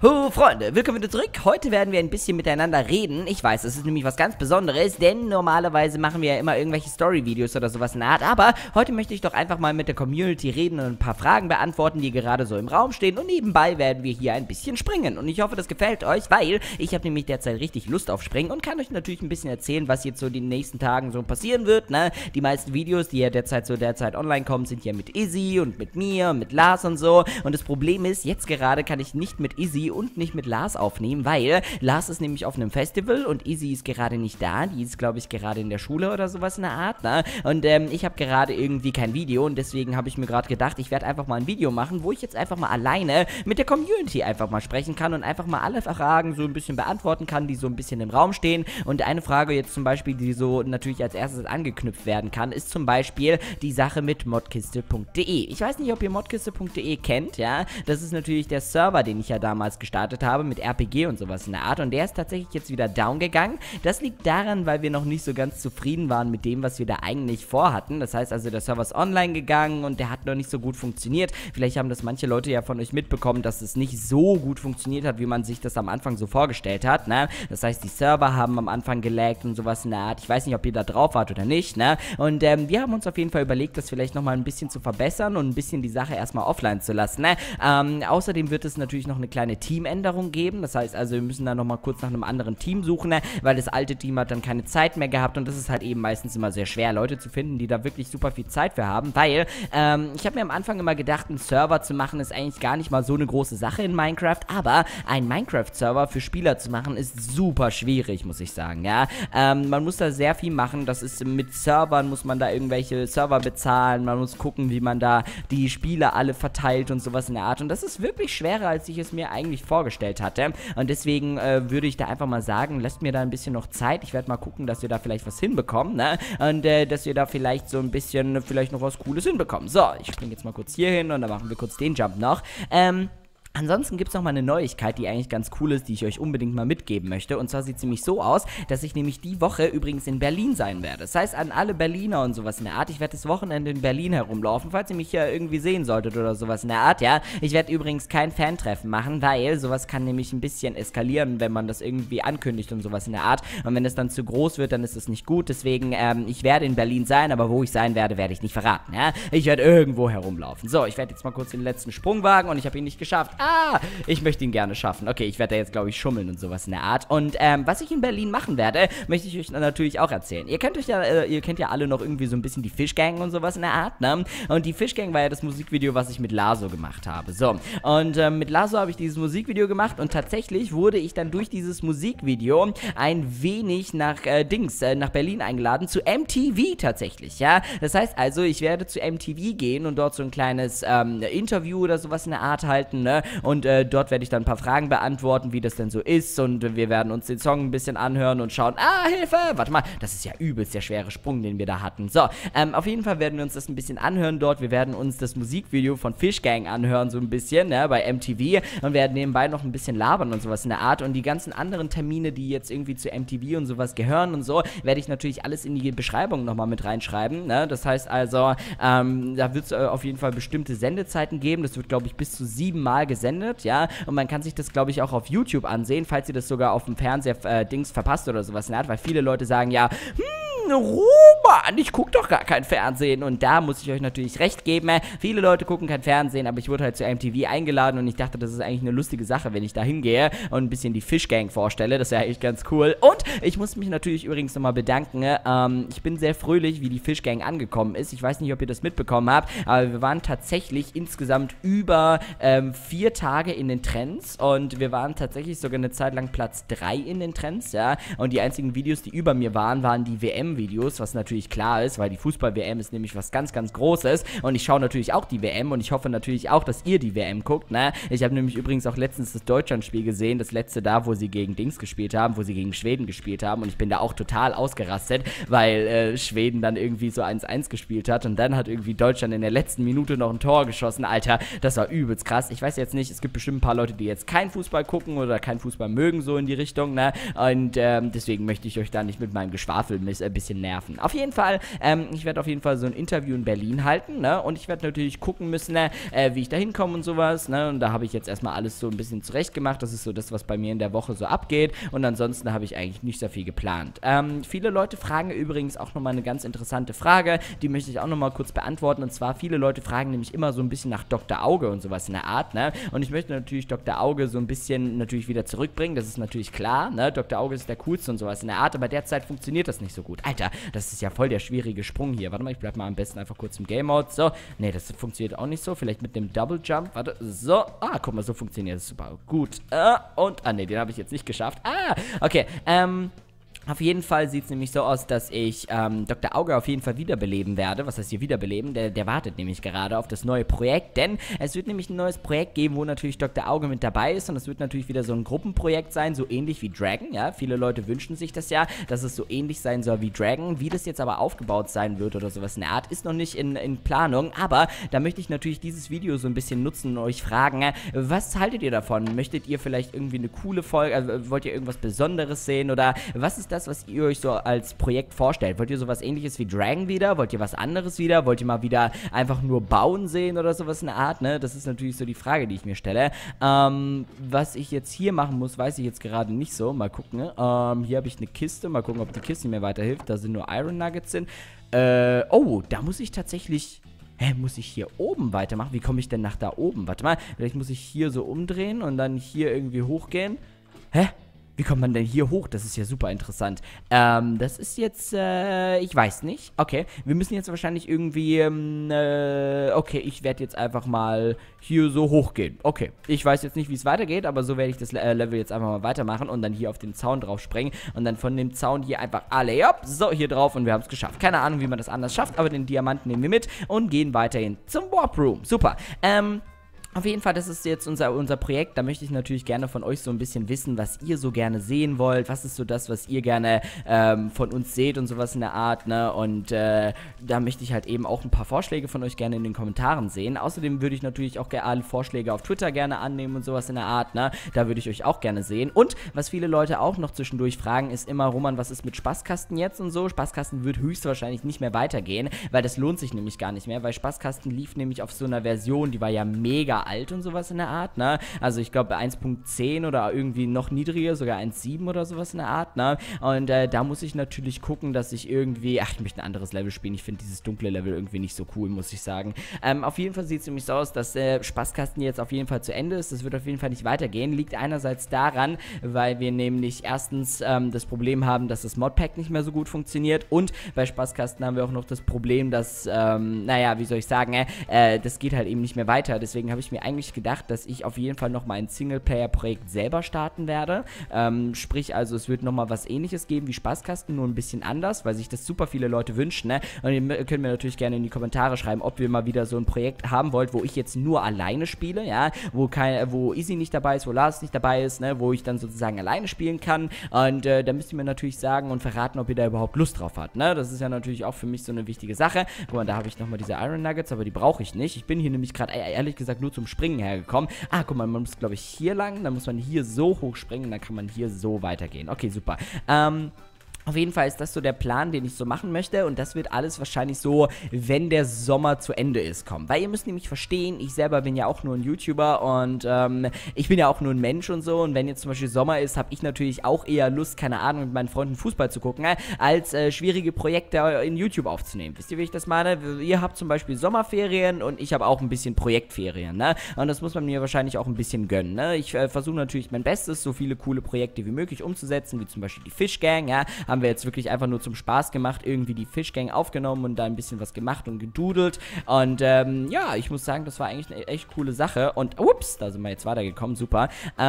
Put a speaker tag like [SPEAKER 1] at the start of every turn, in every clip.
[SPEAKER 1] Freunde, willkommen wieder zurück. Heute werden wir ein bisschen miteinander reden. Ich weiß, es ist nämlich was ganz Besonderes, denn normalerweise machen wir ja immer irgendwelche Story-Videos oder sowas in der Art. Aber heute möchte ich doch einfach mal mit der Community reden und ein paar Fragen beantworten, die gerade so im Raum stehen. Und nebenbei werden wir hier ein bisschen springen. Und ich hoffe, das gefällt euch, weil ich habe nämlich derzeit richtig Lust auf Springen und kann euch natürlich ein bisschen erzählen, was jetzt so in den nächsten Tagen so passieren wird, ne? Die meisten Videos, die ja derzeit online kommen, sind ja mit Izzy und mit mir und mit Lars und so. Und das Problem ist, jetzt gerade kann ich nicht mit Izzy und nicht mit Lars aufnehmen, weil Lars ist nämlich auf einem Festival und Izzy ist gerade nicht da. Die ist, glaube ich, gerade in der Schule oder sowas in der Art, ne? Und ich habe gerade irgendwie kein Video und deswegen habe ich mir gerade gedacht, ich werde einfach mal ein Video machen, wo ich jetzt einfach mal alleine mit der Community einfach mal sprechen kann und einfach mal alle Fragen so ein bisschen beantworten kann, die so ein bisschen im Raum stehen. Und eine Frage jetzt zum Beispiel, die so natürlich als erstes angeknüpft werden kann, ist zum Beispiel die Sache mit modkiste.de. Ich weiß nicht, ob ihr modkiste.de kennt, ja? Das ist natürlich der Server, den ich ja damals gestartet habe mit RPG und sowas in der Art, und der ist tatsächlich jetzt wieder down gegangen. Das liegt daran, weil wir noch nicht so ganz zufrieden waren mit dem, was wir da eigentlich vorhatten. Das heißt also, der Server ist online gegangen und der hat noch nicht so gut funktioniert. Vielleicht haben das manche Leute ja von euch mitbekommen, dass es nicht so gut funktioniert hat, wie man sich das am Anfang so vorgestellt hat, ne? Das heißt, die Server haben am Anfang gelaggt und sowas in der Art. Ich weiß nicht, ob ihr da drauf wart oder nicht, ne? Und wir haben uns auf jeden Fall überlegt, das vielleicht nochmal ein bisschen zu verbessern und ein bisschen die Sache erstmal offline zu lassen, ne? Außerdem wird es natürlich noch eine kleine Teamänderung geben. Das heißt also, wir müssen dann nochmal kurz nach einem anderen Team suchen, ne? Weil das alte Team hat dann keine Zeit mehr gehabt und das ist halt eben meistens immer sehr schwer, Leute zu finden, die da wirklich super viel Zeit für haben, weil ich habe mir am Anfang immer gedacht, einen Server zu machen ist eigentlich gar nicht mal so eine große Sache in Minecraft, aber einen Minecraft-Server für Spieler zu machen ist super schwierig, muss ich sagen, ja. Man muss da sehr viel machen, das ist mit Servern, muss man da irgendwelche Server bezahlen, man muss gucken, wie man da die Spieler alle verteilt und sowas in der Art, und das ist wirklich schwerer, als ich es mir eigentlich vorgestellt hatte, und deswegen würde ich da einfach mal sagen, lasst mir da ein bisschen noch Zeit, ich werde mal gucken, dass wir da vielleicht was hinbekommen, ne, und dass wir da vielleicht so ein bisschen, vielleicht noch was Cooles hinbekommen. So, ich springe jetzt mal kurz hier hin und dann machen wir kurz den Jump noch. Ansonsten gibt es noch mal eine Neuigkeit, die eigentlich ganz cool ist, die ich euch unbedingt mal mitgeben möchte. Und zwar sieht es nämlich so aus, dass ich nämlich die Woche übrigens in Berlin sein werde. Das heißt, an alle Berliner und sowas in der Art, ich werde das Wochenende in Berlin herumlaufen, falls ihr mich ja irgendwie sehen solltet oder sowas in der Art, ja. Ich werde übrigens kein Fantreffen machen, weil sowas kann nämlich ein bisschen eskalieren, wenn man das irgendwie ankündigt und sowas in der Art. Und wenn es dann zu groß wird, dann ist es nicht gut. Deswegen, ich werde in Berlin sein, aber wo ich sein werde, werde ich nicht verraten, ja. Ich werde irgendwo herumlaufen. So, ich werde jetzt mal kurz den letzten Sprung wagen und ich habe ihn nicht geschafft. Ich möchte ihn gerne schaffen. Okay, ich werde da jetzt, glaube ich, schummeln und sowas in der Art. Und was ich in Berlin machen werde, möchte ich euch natürlich auch erzählen. Ihr kennt ja alle noch irgendwie so ein bisschen die Fish Gang und sowas in der Art, ne? Und die Fish Gang war ja das Musikvideo, was ich mit Lazo gemacht habe. So, und mit Lazo habe ich dieses Musikvideo gemacht und tatsächlich wurde ich dann durch dieses Musikvideo ein wenig nach Berlin eingeladen, zu MTV tatsächlich, ja? Das heißt also, ich werde zu MTV gehen und dort so ein kleines Interview oder sowas in der Art halten, ne? Und dort werde ich dann ein paar Fragen beantworten, wie das denn so ist, und wir werden uns den Song ein bisschen anhören und schauen, Hilfe, warte mal, das ist ja übelst der schwere Sprung, den wir da hatten. So, auf jeden Fall werden wir uns das ein bisschen anhören dort, wir werden uns das Musikvideo von Fish Gang anhören, so ein bisschen, ne, bei MTV, und werden nebenbei noch ein bisschen labern und sowas in der Art, und die ganzen anderen Termine, die jetzt irgendwie zu MTV und sowas gehören und so, werde ich natürlich alles in die Beschreibung nochmal mit reinschreiben, ne, das heißt also, da wird es auf jeden Fall bestimmte Sendezeiten geben, das wird, glaube ich, bis zu 7 Mal gesendet, ja, und man kann sich das, glaube ich, auch auf YouTube ansehen, falls ihr das sogar auf dem Fernseher verpasst oder sowas in der Art, weil viele Leute sagen ja, Roman, ich gucke doch gar kein Fernsehen, und da muss ich euch natürlich recht geben, viele Leute gucken kein Fernsehen, aber ich wurde halt zu MTV eingeladen und ich dachte, das ist eigentlich eine lustige Sache, wenn ich da hingehe und ein bisschen die Fish Gang vorstelle, das wäre echt ganz cool. Und ich muss mich natürlich übrigens nochmal bedanken, ich bin sehr fröhlich, wie die Fish Gang angekommen ist, ich weiß nicht, ob ihr das mitbekommen habt, aber wir waren tatsächlich insgesamt über 4 Tage in den Trends, und wir waren tatsächlich sogar eine Zeit lang Platz 3 in den Trends, ja, und die einzigen Videos, die über mir waren die WM-Videos, was natürlich klar ist, weil die Fußball-WM ist nämlich was ganz, ganz Großes, und ich schaue natürlich auch die WM und ich hoffe natürlich auch, dass ihr die WM guckt, ne, ich habe nämlich übrigens auch letztens das Deutschland-Spiel gesehen, das letzte da, wo sie gegen Dings gespielt haben, wo sie gegen Schweden gespielt haben, und ich bin da auch total ausgerastet, weil Schweden dann irgendwie so 1-1 gespielt hat, und dann hat irgendwie Deutschland in der letzten Minute noch ein Tor geschossen, Alter, das war übelst krass, ich weiß jetzt nicht, es gibt bestimmt ein paar Leute, die jetzt keinen Fußball gucken oder keinen Fußball mögen, so in die Richtung, ne? Und deswegen möchte ich euch da nicht mit meinem Geschwafel ein bisschen nerven. Auf jeden jeden Fall, ich werde auf jeden Fall so ein Interview in Berlin halten, ne? Und ich werde natürlich gucken müssen, wie ich da hinkomme und sowas, ne? Und da habe ich jetzt erstmal alles so ein bisschen zurecht gemacht. Das ist so das, was bei mir in der Woche so abgeht. Und ansonsten habe ich eigentlich nicht so viel geplant. Viele Leute fragen übrigens auch nochmal eine ganz interessante Frage, die möchte ich auch nochmal kurz beantworten. Und zwar, viele Leute fragen nämlich immer so ein bisschen nach Dr. Auge und sowas in der Art, ne? Und ich möchte natürlich Dr. Auge so ein bisschen natürlich wieder zurückbringen. Das ist natürlich klar, ne? Dr. Auge ist der coolste und sowas in der Art, aber derzeit funktioniert das nicht so gut. Alter, das ist ja voll der schwierige Sprung hier. Warte mal, ich bleib mal am besten einfach kurz im Game Mode. So, ne, das funktioniert auch nicht so. Vielleicht mit dem Double Jump. Warte, so. Ah, guck mal, so funktioniert das super gut. Ne, den habe ich jetzt nicht geschafft. Okay, auf jeden Fall sieht es nämlich so aus, dass ich Dr. Auge auf jeden Fall wiederbeleben werde. Was heißt hier wiederbeleben? Der wartet nämlich gerade auf das neue Projekt, denn es wird nämlich ein neues Projekt geben, wo natürlich Dr. Auge mit dabei ist und es wird natürlich wieder so ein Gruppenprojekt sein, so ähnlich wie Dragon, ja. Viele Leute wünschen sich das ja, dass es so ähnlich sein soll wie Dragon. Wie das jetzt aber aufgebaut sein wird oder sowas in der Art, ist noch nicht in Planung, aber da möchte ich natürlich dieses Video so ein bisschen nutzen und euch fragen, was haltet ihr davon? Möchtet ihr vielleicht irgendwie eine coole Folge, wollt ihr irgendwas Besonderes sehen oder was ist das, was ihr euch so als Projekt vorstellt? Wollt ihr sowas ähnliches wie Dragon wieder? Wollt ihr was anderes wieder? Wollt ihr mal wieder einfach nur bauen sehen oder sowas in der Art, ne? Das ist natürlich so die Frage, die ich mir stelle. Was ich jetzt hier machen muss, weiß ich jetzt gerade nicht so. Mal gucken, ne? Hier habe ich eine Kiste. Mal gucken, ob die Kiste mir weiterhilft. Da sind nur Iron Nuggets drin. Oh, da muss ich tatsächlich... muss ich hier oben weitermachen? Wie komme ich denn nach da oben? Warte mal, vielleicht muss ich hier so umdrehen und dann hier irgendwie hochgehen. Wie kommt man denn hier hoch? Das ist ja super interessant. Das ist jetzt, ich weiß nicht. Okay, wir müssen jetzt wahrscheinlich irgendwie, okay, ich werde jetzt einfach mal hier so hochgehen. Okay, ich weiß jetzt nicht, wie es weitergeht, aber so werde ich das Level jetzt einfach mal weitermachen und dann hier auf den Zaun drauf springen und dann von dem Zaun hier einfach alle, ja, so, hier drauf und wir haben es geschafft. Keine Ahnung, wie man das anders schafft, aber den Diamanten nehmen wir mit und gehen weiterhin zum Warp Room. Super, auf jeden Fall, das ist jetzt unser Projekt. Da möchte ich natürlich gerne von euch so ein bisschen wissen, was ihr so gerne sehen wollt. Was ist so das, was ihr gerne von uns seht und sowas in der Art, ne? Und da möchte ich halt eben auch ein paar Vorschläge von euch gerne in den Kommentaren sehen. Außerdem würde ich natürlich auch alle Vorschläge auf Twitter gerne annehmen und sowas in der Art, ne? Da würde ich euch auch gerne sehen. Und was viele Leute auch noch zwischendurch fragen, ist immer, Roman, was ist mit Spaßkasten jetzt und so? Spaßkasten wird höchstwahrscheinlich nicht mehr weitergehen, weil das lohnt sich nämlich gar nicht mehr, weil Spaßkasten lief nämlich auf so einer Version, die war ja mega alt und sowas in der Art, ne? Also ich glaube 1.10 oder irgendwie noch niedriger, sogar 1.7 oder sowas in der Art, ne? Und da muss ich natürlich gucken, dass ich irgendwie, ich möchte ein anderes Level spielen. Ich finde dieses dunkle Level irgendwie nicht so cool, muss ich sagen. Auf jeden Fall sieht es nämlich so aus, dass Spaßkasten jetzt auf jeden Fall zu Ende ist. Das wird auf jeden Fall nicht weitergehen. Liegt einerseits daran, weil wir nämlich erstens das Problem haben, dass das Modpack nicht mehr so gut funktioniert und bei Spaßkasten haben wir auch noch das Problem, dass, naja, wie soll ich sagen, das geht halt eben nicht mehr weiter. Deswegen habe ich mir eigentlich gedacht, dass ich auf jeden Fall nochmal ein Singleplayer-Projekt selber starten werde. Sprich, also es wird nochmal was ähnliches geben wie Spaßkasten, nur ein bisschen anders, weil sich das super viele Leute wünschen, ne? Und ihr könnt mir natürlich gerne in die Kommentare schreiben, ob ihr mal wieder so ein Projekt haben wollt, wo ich jetzt nur alleine spiele, ja, wo Easy nicht dabei ist, wo Lars nicht dabei ist, ne, wo ich dann sozusagen alleine spielen kann. Und da müsst ihr mir natürlich sagen und verraten, ob ihr da überhaupt Lust drauf habt, ne? Das ist ja natürlich auch für mich so eine wichtige Sache. Guck mal, da habe ich nochmal diese Iron Nuggets, aber die brauche ich nicht. Ich bin hier nämlich gerade ehrlich gesagt nur zum Springen hergekommen. Guck mal, man muss, glaube ich, hier lang, dann muss man hier so hoch springen, dann kann man hier so weitergehen. Okay, super. Auf jeden Fall ist das so der Plan, den ich so machen möchte und das wird alles wahrscheinlich so, wenn der Sommer zu Ende ist, kommen. Weil ihr müsst nämlich verstehen, ich selber bin ja auch nur ein YouTuber und ich bin ja auch nur ein Mensch und so und wenn jetzt zum Beispiel Sommer ist, habe ich natürlich auch eher Lust, keine Ahnung, mit meinen Freunden Fußball zu gucken, als schwierige Projekte in YouTube aufzunehmen. Wisst ihr, wie ich das meine? Ihr habt zum Beispiel Sommerferien und ich habe auch ein bisschen Projektferien, ne? Und das muss man mir wahrscheinlich auch ein bisschen gönnen, ne? Ich versuche natürlich mein Bestes, so viele coole Projekte wie möglich umzusetzen, wie zum Beispiel die Fish Gang, ja? Haben wir jetzt wirklich einfach nur zum Spaß gemacht, irgendwie die Fish Gang aufgenommen und da ein bisschen was gemacht und gedudelt. Und ja, ich muss sagen, das war eigentlich eine echt coole Sache. Und ups, da sind wir jetzt weitergekommen, super.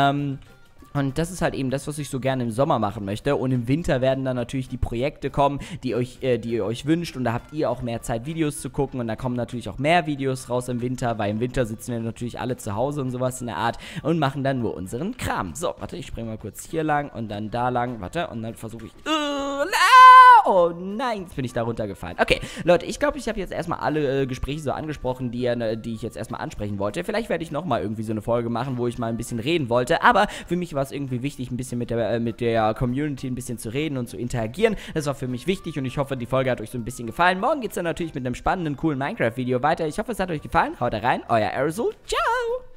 [SPEAKER 1] Und das ist halt eben das, was ich so gerne im Sommer machen möchte. Und im Winter werden dann natürlich die Projekte kommen, die ihr euch wünscht. Und da habt ihr auch mehr Zeit, Videos zu gucken. Und da kommen natürlich auch mehr Videos raus im Winter, weil im Winter sitzen wir natürlich alle zu Hause und sowas in der Art und machen dann nur unseren Kram. So, warte, ich springe mal kurz hier lang und dann da lang. Warte, und dann versuche ich... Oh nein, jetzt bin ich da runtergefallen. Okay, Leute, ich glaube, ich habe jetzt erstmal alle Gespräche so angesprochen, die ich jetzt erstmal ansprechen wollte. Vielleicht werde ich nochmal irgendwie so eine Folge machen, wo ich mal ein bisschen reden wollte. Aber für mich war es irgendwie wichtig, ein bisschen mit der Community ein bisschen zu reden und zu interagieren. Das war für mich wichtig und ich hoffe, die Folge hat euch so ein bisschen gefallen. Morgen geht es dann natürlich mit einem spannenden, coolen Minecraft-Video weiter. Ich hoffe, es hat euch gefallen. Haut rein, euer Aerosol. Ciao!